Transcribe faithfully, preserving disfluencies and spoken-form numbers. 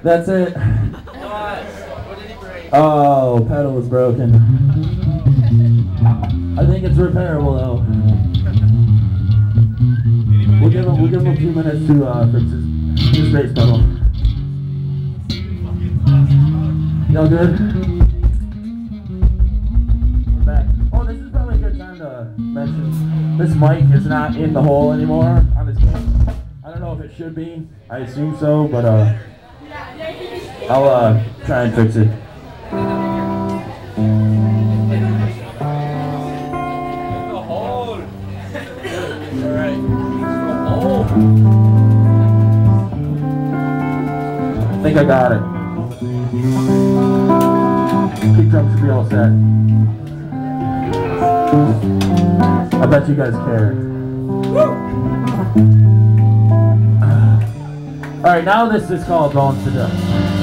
That's it. Oh, pedal was broken. I think it's repairable though. We'll give him, we'll give him a few minutes to uh, fix his, his bass pedal. Y'all good? We're back. Oh, this is probably a good time to mention this mic is not in the hole anymore on his case. I don't know if it should be. I assume so, but uh, I'll uh, try and fix it. I think I got it. Kick drum should be all set. I bet you guys care. Alright, now this is called Bones to Death.